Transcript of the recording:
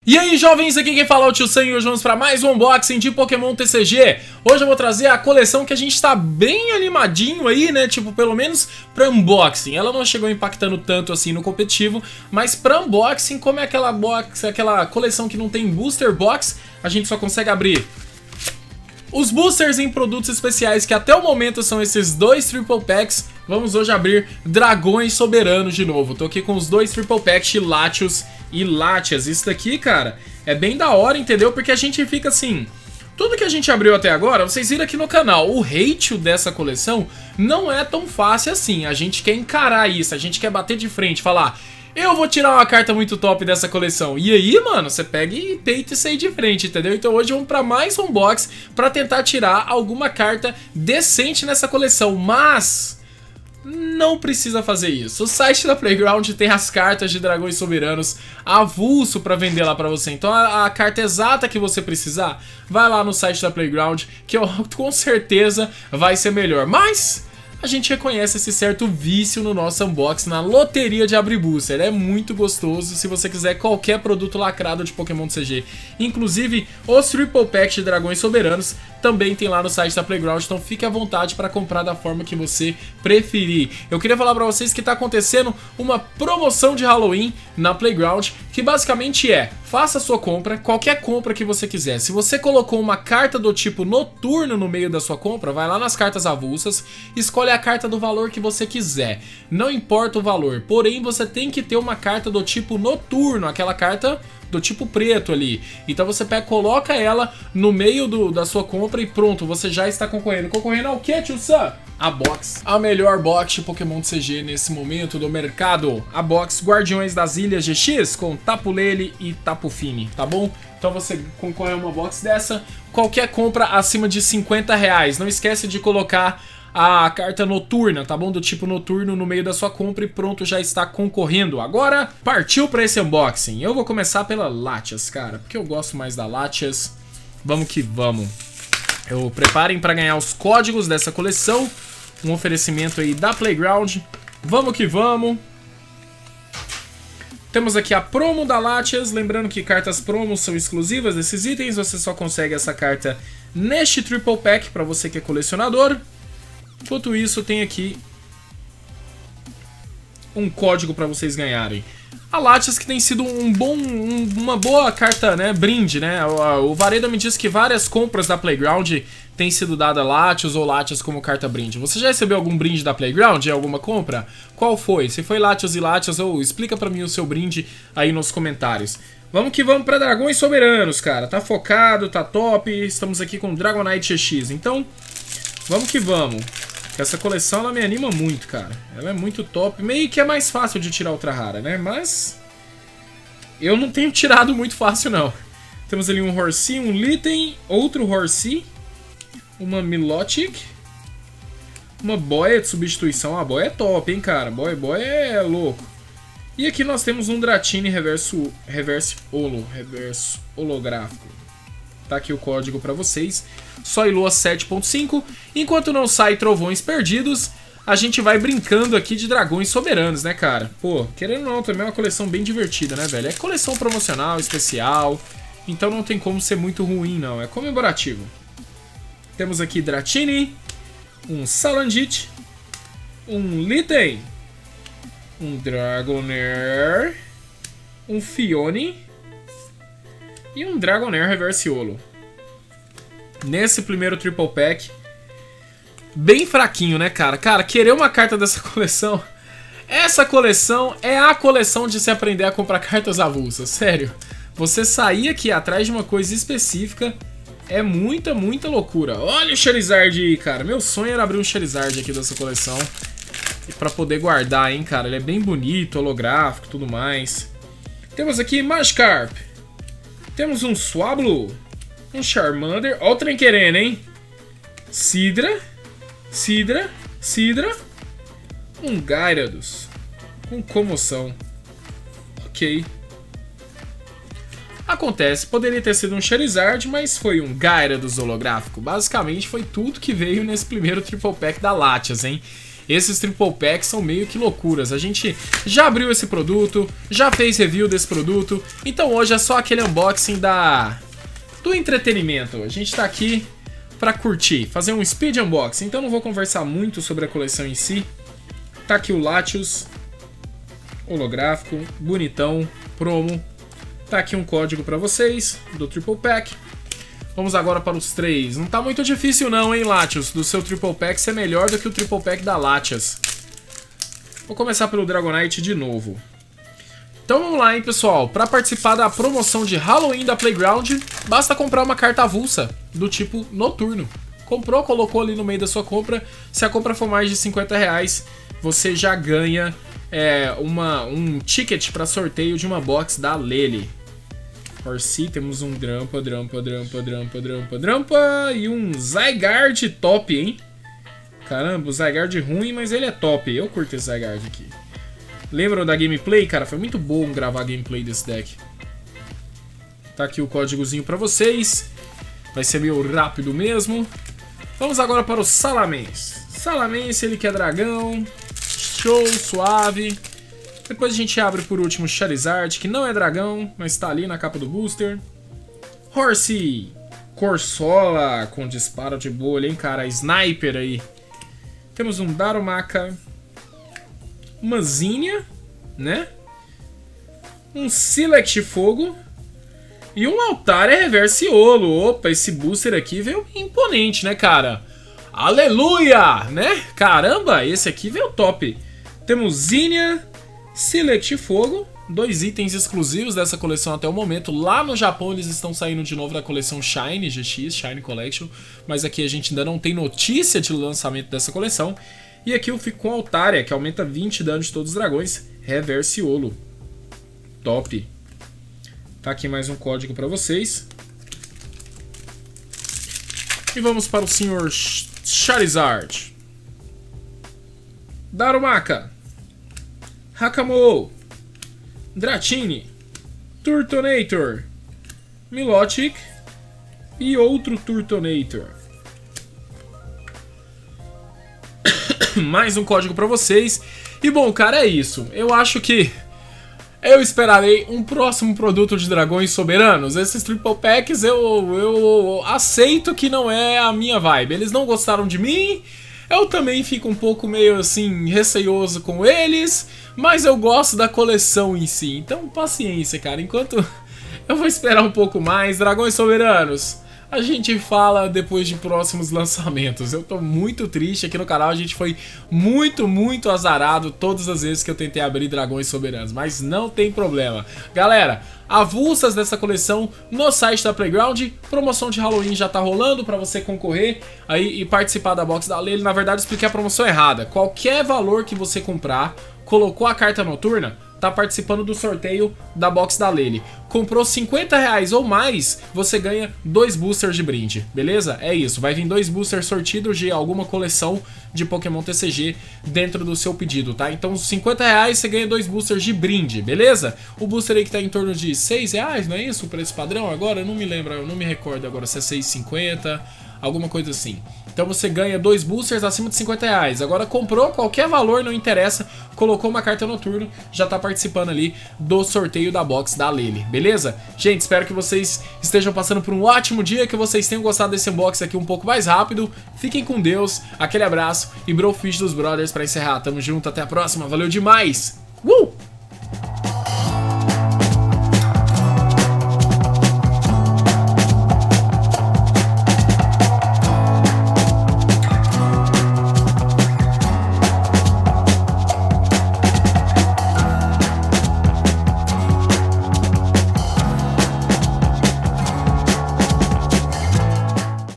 E aí, jovens, aqui quem fala é o Tio Sam e hoje vamos para mais um unboxing de Pokémon TCG. Hoje eu vou trazer a coleção que a gente tá bem animadinho aí, né, tipo, pelo menos pra unboxing. Ela não chegou impactando tanto assim no competitivo, mas pra unboxing, como é aquela coleção que não tem booster box, a gente só consegue abrir os boosters em produtos especiais, que até o momento são esses dois Triple Packs. Vamos hoje abrir Dragões Soberanos de novo. Tô aqui com os dois Triple Packs de Latios e Latias. Isso daqui, cara, é bem da hora, entendeu? Porque a gente fica assim... Tudo que a gente abriu até agora, vocês viram aqui no canal, o ratio dessa coleção não é tão fácil assim. A gente quer encarar isso, a gente quer bater de frente, falar... Eu vou tirar uma carta muito top dessa coleção. E aí, mano, você pega e peita e sai de frente, entendeu? Então hoje vamos pra mais um box pra tentar tirar alguma carta decente nessa coleção. Mas não precisa fazer isso. O site da Playground tem as cartas de Dragões Soberanos avulso pra vender lá pra você. Então a carta exata que você precisar, vai lá no site da Playground, que com certeza vai ser melhor. Mas... a gente reconhece esse certo vício no nosso unboxing, na loteria de abrir booster. É muito gostoso se você quiser qualquer produto lacrado de Pokémon TCG. Inclusive, os Triple Packs de Dragões Soberanos também tem lá no site da Playground, então fique à vontade para comprar da forma que você preferir. Eu queria falar para vocês que está acontecendo uma promoção de Halloween na Playground, que basicamente é, faça a sua compra, qualquer compra que você quiser. Se você colocou uma carta do tipo noturno no meio da sua compra, vai lá nas cartas avulsas, escolhe a carta do valor que você quiser. Não importa o valor, porém você tem que ter uma carta do tipo noturno, aquela carta do tipo preto ali. Então você pega, coloca ela no meio da sua compra e pronto, você já está concorrendo. Concorrendo ao que, Tio Sam? A box. A melhor box de Pokémon TCG nesse momento do mercado. A box Guardiões das Ilhas GX com Tapu Lele e Tapu Fini, tá bom? Então você concorre a uma box dessa. Qualquer compra acima de R$50. Não esquece de colocar a carta noturna, tá bom? Do tipo noturno no meio da sua compra e pronto, já está concorrendo. Agora, partiu para esse unboxing. Eu vou começar pela Latias, cara, porque eu gosto mais da Latias. Vamos que vamos. Preparem para ganhar os códigos dessa coleção. Um oferecimento aí da Playground. Vamos que vamos. Temos aqui a promo da Latias. Lembrando que cartas promos são exclusivas desses itens. Você só consegue essa carta neste Triple Pack para você que é colecionador. Enquanto isso, tem aqui um código para vocês ganharem. A Latias, que tem sido uma boa carta, né, brinde, né? O Vareda me disse que várias compras da Playground têm sido dada Latias ou Latias como carta brinde. Você já recebeu algum brinde da Playground em alguma compra? Qual foi? Se foi Latias e Latias, ou explica para mim o seu brinde aí nos comentários. Vamos que vamos para Dragões Soberanos, cara. Tá focado, tá top. Estamos aqui com Dragonite GX. Então, vamos que vamos. Essa coleção, ela me anima muito, cara. Ela é muito top. Meio que é mais fácil de tirar ultra rara, né? Mas eu não tenho tirado muito fácil, não. Temos ali um Horsea, um Litten, outro Horsea, uma Milotic, uma Boia de substituição. A Boia é top, hein, cara. Boia é louco. E aqui nós temos um Dratini reverso holográfico. Tá aqui o código pra vocês. Só Ilua 7.5. Enquanto não sai Trovões Perdidos, a gente vai brincando aqui de Dragões Soberanos, né, cara? Pô, querendo ou não, também é uma coleção bem divertida, né, velho? É coleção promocional, especial. Então não tem como ser muito ruim, não. É comemorativo. Temos aqui Dratini, um Salandit, um Litten, um Dragonair, um Phione e um Dragonair Reverse Holo. Nesse primeiro Triple Pack, bem fraquinho, né, cara? Cara, querer uma carta dessa coleção... Essa coleção é a coleção de se aprender a comprar cartas avulsas, sério. Você sair aqui atrás de uma coisa específica é muita loucura. Olha o Charizard aí, cara. Meu sonho era abrir um Charizard aqui dessa coleção. E pra poder guardar, hein, cara. Ele é bem bonito, holográfico e tudo mais. Temos aqui Magikarp. Temos um Swablu, um Charmander, ó o trem querendo, hein? Sidra, um Gyarados, com comoção. Ok. Acontece, poderia ter sido um Charizard, mas foi um Gyarados holográfico. Basicamente foi tudo que veio nesse primeiro Triple Pack da Latias, hein? Esses triple packs são meio que loucuras. A gente já abriu esse produto, já fez review desse produto, então hoje é só aquele unboxing do entretenimento. A gente tá aqui pra curtir, fazer um speed unboxing, então não vou conversar muito sobre a coleção em si. Tá aqui o Latios, holográfico, bonitão, promo. Tá aqui um código pra vocês do triple pack. Vamos agora para os 3. Não tá muito difícil não, hein, Latios, do seu triple pack ser melhor do que o triple pack da Latias. Vou começar pelo Dragonite de novo. Então vamos lá, hein, pessoal. Para participar da promoção de Halloween da Playground, basta comprar uma carta avulsa do tipo noturno. Comprou, colocou ali no meio da sua compra. Se a compra for mais de R$50, você já ganha um ticket para sorteio de uma box da Lele. Horsea, temos um Drampa e um Zygarde top, hein? Caramba, o Zygarde ruim, mas ele é top. Eu curto esse Zygarde aqui. Lembram da gameplay? Cara, foi muito bom gravar a gameplay desse deck. Tá aqui o códigozinho pra vocês. Vai ser meio rápido mesmo. Vamos agora para o Salamence. Salamence, ele que é dragão. Show, suave. Depois a gente abre por último o Charizard, que não é dragão, mas tá ali na capa do booster. Horsea, Corsola com disparo de bolha, hein, cara? Sniper aí. Temos um Darumaka, uma Zinnia, né? Um Select Fogo e um Altaria Reversiolo. Opa, esse booster aqui veio imponente, né, cara? Aleluia, né? Caramba, esse aqui veio top. Temos Zinnia, Select Fogo, 2 itens exclusivos dessa coleção até o momento. Lá no Japão eles estão saindo de novo da coleção Shine GX, Shine Collection, mas aqui a gente ainda não tem notícia de lançamento dessa coleção. E aqui eu fico com Altaria, que aumenta 20 dano de todos os dragões, Reversiolo. Top. Tá aqui mais um código para vocês. E vamos para o Sr. Charizard. Darumaka, Hakamo, Dratini, Turtonator, Milotic e outro Turtonator. Mais um código pra vocês. E bom, cara, é isso. Eu acho que eu esperarei um próximo produto de dragões soberanos. Esses triple packs eu aceito que não é a minha vibe. Eles não gostaram de mim. Eu também fico um pouco meio assim, receioso com eles, mas eu gosto da coleção em si. Então, paciência, cara. Enquanto eu vou esperar um pouco mais, Dragões Soberanos, a gente fala depois de próximos lançamentos. Eu tô muito triste, aqui no canal a gente foi muito azarado todas as vezes que eu tentei abrir Dragões Soberanos, mas não tem problema. Galera, avulsas dessa coleção no site da Playground, promoção de Halloween já tá rolando pra você concorrer aí e participar da box da Lele. Na verdade, eu expliquei a promoção errada. Qualquer valor que você comprar, colocou a carta noturna, tá participando do sorteio da box da Lele. Comprou R$50 ou mais, você ganha 2 boosters de brinde, beleza? É isso, vai vir 2 boosters sortidos de alguma coleção de Pokémon TCG dentro do seu pedido, tá? Então, R$50 você ganha 2 boosters de brinde, beleza? O booster aí que tá em torno de R$6, não é isso? O preço padrão agora? Eu não me lembro, eu não me recordo agora se é R$6,50, alguma coisa assim. Então você ganha 2 boosters acima de R$50. Agora comprou, qualquer valor, não interessa, colocou uma carta noturno, já tá participando ali do sorteio da box da Lele, beleza? Gente, espero que vocês estejam passando por um ótimo dia, que vocês tenham gostado desse unboxing aqui um pouco mais rápido. Fiquem com Deus, aquele abraço e Brofish dos Brothers pra encerrar. Tamo junto, até a próxima, valeu demais!